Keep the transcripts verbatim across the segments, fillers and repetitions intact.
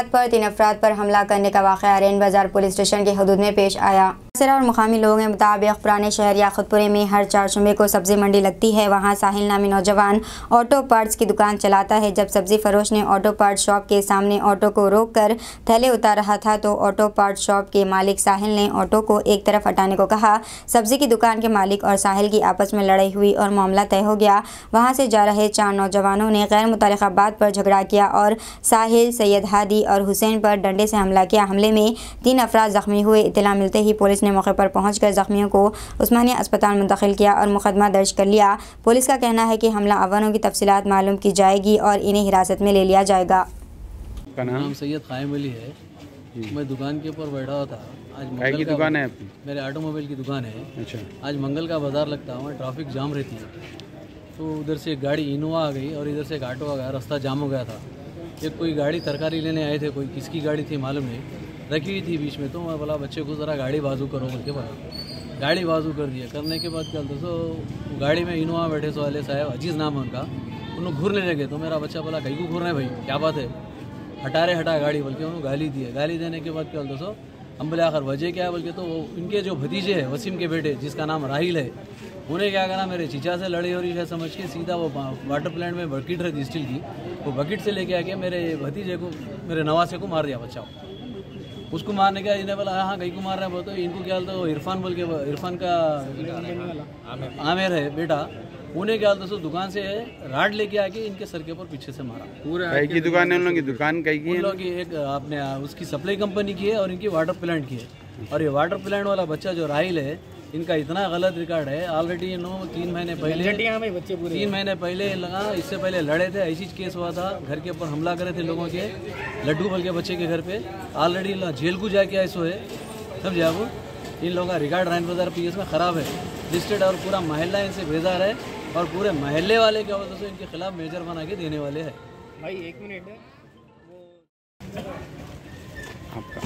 तफसीलात पर तीन अफराद पर हमला करने का वाक़या रेन बाज़ार पुलिस स्टेशन के हदूद में पेश आया। मुतासिरा और मुकामी लोगों के मुताबिक पुराने शहर याकुतपुरे में हर चार जुमे को सब्ज़ी मंडी लगती है। वहाँ साहिल नामी नौजवान ऑटो पार्ट्स की दुकान चलाता है। जब सब्ज़ी फरोश ने ऑटो पार्ट्स शॉप के सामने ऑटो को रोक कर थैले उतार रहा था तो ऑटो पार्ट्स शॉप के मालिक साहिल ने ऑटो को एक तरफ हटाने को कहा। सब्ज़ी की दुकान के मालिक और साहिल की आपस में लड़ाई हुई और मामला तय हो गया। वहाँ से जा रहे चार नौजवानों ने गैर मुतल्लिक़ा बात पर झगड़ा किया और साहिल, सैयद हादी और हुसैन पर डंडे से हमला किया। हमले में तीन अफराद ज़ख्मी हुए। इत्तला मिलते ही पुलिस ने मौके पर पहुंचकर ज़ख्मियों को उस्मानिया अस्पताल मुंतकिल किया और मुकदमा दर्ज कर लिया। पुलिस का कहना है कि हमला अवनों की तफसीलात मालूम की जाएगी और इन्हें हिरासत में ले लिया जाएगा। का नाम सैयद क़ाइम अली है। मैं दुकान के ऊपर बैठा हुआ था। आज मंगल की दुकान है आपकी? मेरे ऑटोमोबाइल की दुकान है। अच्छा। आज मंगल का बाज़ार लगता है, वहाँ ट्रैफिक जाम रहती है। तो उधर से एक गाड़ी इनोवा आ गई और इधर से एक ऑटो आ गया, रास्ता जाम हो गया था। एक कोई गाड़ी तरकारी लेने आए थे, कोई किसकी गाड़ी थी मालूम नहीं, रखी हुई थी बीच में। तो मैं बोला बच्चे को ज़रा गाड़ी बाजू करो बोल के बोला। गाड़ी बाजू कर दिया। करने के बाद क्या दोस्तों गाड़ी में इनोवा बैठे सो वाले साहब, अजीज़ नाम है उनका, उन्होंने घूरने लगे। तो मेरा बच्चा बोला कहीं को घूर रहे भाई, क्या बात है, हटा रहे हटा गाड़ी बोल के उन्होंने गाली दी है। गाली देने के बाद क्या दोस्तों हम बोले आखिर वजह क्या है बोल के, तो इनके जो भतीजे हैं वसीम के बेटे जिसका नाम राहिल है, उन्हें क्या करा मेरे चीचा से लड़ी हो रही है समझ के सीधा वो वाटर प्लांट में बकेट रहती स्टील की, वो बकेट से लेके आके मेरे भतीजे को, मेरे नवासे को मार दिया बच्चा। उसको मारने का इन्हें बोला हाँ कहीं को मार रहा है, बोलते इनको क्या तो इरफान बोल के, इरफान का आमिर है बेटा, उन्हें क्या तो दुकान से राड लेके आके इनके सर के ऊपर पीछे से मारा। पूरा की दुकान है उन लोगों की? दुकान कहीं की? उन लोगों की एक आपने उसकी सप्लाई कंपनी की है और इनकी वाटर प्लांट की है। और ये वाटर प्लांट वाला बच्चा जो राहिल है, इनका इतना गलत रिकॉर्ड है। ऑलरेडी नो तीन महीने पहले तीन महीने पहले लगा, इससे पहले लड़े थे, ऐसी केस हुआ था, घर के ऊपर हमला करे थे लोगों के, लड्डू भल के बच्चे के घर पे। ऑलरेडी जेल को जाके आए सो है, समझे आप। इन लोगों का रिकॉर्ड रेन बाज़ार पी एस में ख़राब है, लिस्टेड, और पूरा महल्ला इनसे बेजार है और पूरे महल्ले वाले क्या बोलते हैं इनके खिलाफ मेजर बना के देने वाले हैं। भाई एक मिनट है आपका?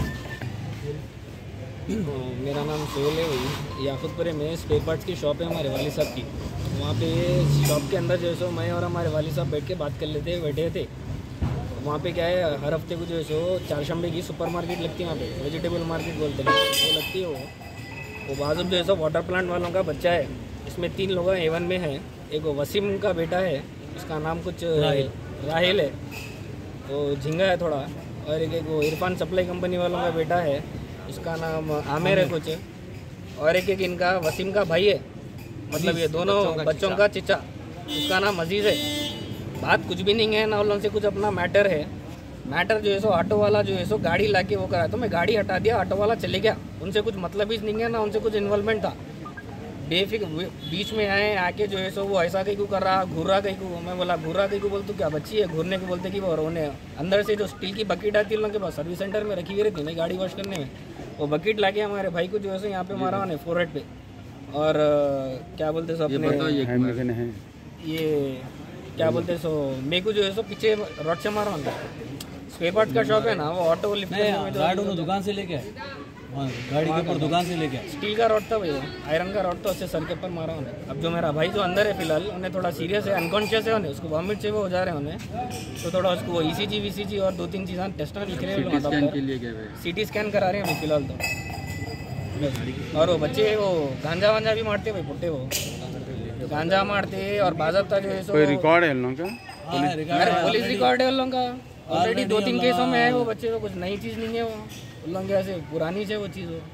तो मेरा नाम सोहेल है भाई। याकुतपुरे में स्पेयर पार्ट्स की शॉप है हमारे वाली साहब की। वहाँ पे शॉप के अंदर जो है सो मैं और हमारे वाली साहब बैठ के बात कर लेते बैठे थे। वहाँ पे क्या है, हर हफ्ते को जो है सो चारशंबे की सुपर मार्केट लगती है, वहाँ पे वेजिटेबल मार्केट बोलते हैं वो लगती है। वो वो बाजू जो है सो वाटर प्लांट वालों का बच्चा है। इसमें तीन लोग एवन में हैं। एक वो वसीम का बेटा है, उसका नाम कुछ राहिल है, वो झिंगा है थोड़ा। और एक एक वो इरफान सप्लाई कंपनी वालों का बेटा है, उसका नाम आमिर है कुछ। और एक एक इनका वसीम का भाई है, मतलब ये दोनों बच्चों का चिचा, उसका नाम अजीज़ है। बात कुछ भी नहीं है ना, उन लोगों से कुछ अपना मैटर है। मैटर जो है सो ऑटो वाला जो है सो गाड़ी लाके वो करा, तो मैं गाड़ी हटा दिया, ऑटो वाला चले गया। उनसे कुछ मतलब ही नहीं है ना, उनसे कुछ इन्वॉल्वमेंट था। बेफिक्र बीच में आए, आके जो है सो वो ऐसा कहीं को कर रहा, घूर रहा कहीं को। मैं बोला घूर रहा कहीं को, बोल तो क्या बच्ची है घूरने को बोलते कि वो रोने। अंदर से जो स्टील की बकेट आती है उन लोगों के पास, सर्विस सेंटर में रखी हुई रहती है गाड़ी वॉश करने में, वो बकेट लाके हमारे भाई को जो है सो यहाँ पे मारा उन्हें फोरहेड पे। और क्या बोलते सो अपने ये क्या बोलते सो मेरे को जो है सो पीछे रॉड से मारा उनका। स्पेयर पार्ट्स का शॉप है ना, वो ऑटो लिफ्ट में दुकान से लेके गाड़ी के ऊपर दुकान से लेके स्टील का रॉड था भैया, आयरन का रॉड था, उससे सर के ऊपर मारा उन्हें। अब जो मेरा भाई जो अंदर है फिलहाल, उन्हें थोड़ा सीरियस है, अनकॉन्शियस है, उन्हें उसको वॉमिट से वो हो जा रहे हैं उन्हें। तो थोड़ा उसको ईसीजी वीसीजी और दो तीन चीज़ें टेस्ट लिख रहे हैं, सीटी स्कैन करा रहे हैं अभी फिलहाल तो। और वो बच्चे वो गांजा वांजा भी मारते भाई, पुट्टे वो गांजा मारते। और बाज़ाब्ता जो है सो रिकॉर्ड है उन लोगों का, पुलिस रिकॉर्ड है उन लोगों का। ऑलरेडी दो तीन केसों में है वो बच्चे, तो कुछ नई चीज़ नहीं है वो, उन लोगों के ऐसे पुरानी से वो चीज़ हो।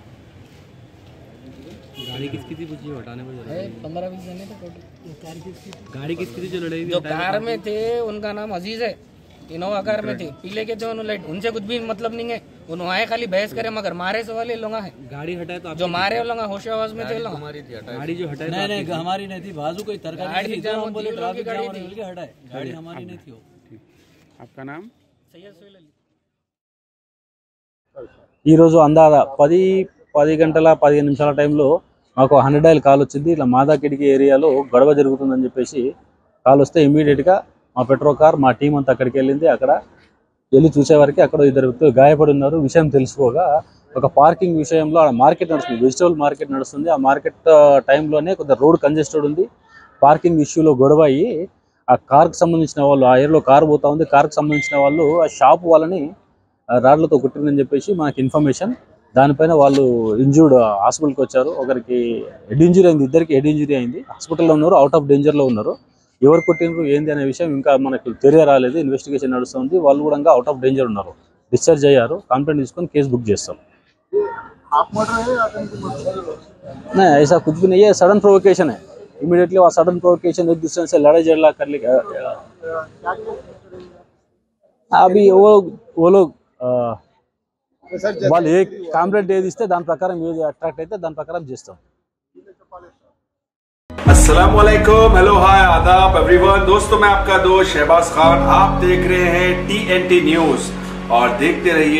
गाड़ी किसकी थी पूछिए, हटाने में पंद्रह बीस जने थे टोटल। गाड़ी किसकी थी जो लड़ाई? जो कार में थे उनका नाम अजीज़ है, इनोवा कार में थे, पीले के थे उन्होंने, उनसे कुछ भी मतलब नहीं है। उन्होंने आए खाली बहस करे, मगर मारे से वाले लोग हैं। गाड़ी हटाए तो जो मारे लोग होश आवाज में थे, गाड़ी जो हटाए नहीं नहीं हमारी नहीं थी, बाजू कोई तरकारी हटाए, गाड़ी हमारी नहीं थी। आपका नाम? सैयद सोहेल अली। ఈరోజు అందాద పది పది గంటల పదిహేను నిమిషాల టైంలో మాకు హండ్రెడ్ డైల్ కాల్ వచ్చింది. ఇలా మాదాకిడికి ఏరియాలో గొడవ జరుగుతుందని చెప్పేసి కాల్ వస్తే ఇమీడియట్గా మా పెట్రోల్ కార్ మా టీం అంతా అక్కడికి వెళ్ళింది. అక్కడ వెళ్ళి చూసేవారికి అక్కడ ఇద్దరు వ్యక్తులు గాయపడి ఉన్నారు. విషయం తెలుసుకోగా ఒక పార్కింగ్ విషయంలో ఆ మార్కెట్ నడుస్తుంది, వెజిటబుల్ మార్కెట్ నడుస్తుంది. ఆ మార్కెట్ టైంలోనే కొంత రోడ్ కంజెస్టెడ్ ఉంది. పార్కింగ్ ఇష్యూలో గొడవ అయ్యి ఆ కార్కి సంబంధించిన వాళ్ళు, ఆ ఏరియాలో కారు పోతా ఉంది, కార్కి సంబంధించిన వాళ్ళు ఆ షాప్ వాళ్ళని రాడ్లతో కొట్టిందని చెప్పేసి మనకి ఇన్ఫర్మేషన్. దానిపైన వాళ్ళు ఇంజూర్డ్ హాస్పిటల్కి వచ్చారు. ఒకరికి హెడ్ ఇంజరీ అయింది, ఇద్దరికి హెడ్ ఇంజరీ అయింది. హాస్పిటల్లో ఉన్నారు, అవుట్ ఆఫ్ డేంజర్లో ఉన్నారు. ఎవరు కొట్టినారు ఏంది అనే విషయం ఇంకా మనకు తెలియ రాలేదు. ఇన్వెస్టిగేషన్ నడుస్తుంది. వాళ్ళు కూడా అవుట్ ఆఫ్ డేంజర్ ఉన్నారు, డిశ్చార్జ్ అయ్యారు. కంప్లైంట్ తీసుకొని కేసు బుక్ చేస్తాం. नहीं ऐसा कुछ भी नहीं है, सडन प्रोवोकेशन है. इमीडिएटली वहाँ सडन प्रोवोकेशन एक दूसरे से लड़ाई झगड़ा कर ले. अभी वो वो लोग వాళ్ళు ఏ కాంప్లైంట్ ఏది ఇస్తే దాని ప్రకారం ఏది అట్రాక్ట్ అయితే దాని ప్రకారం చేస్తాం. अस्सलाम वालेकुम, हेलो हाय आदाब एवरीवन. दोस्तों मैं आपका दोस्त शहबाज खान, आप देख रहे हैं टी एन टी न्यूज और देखते रहिए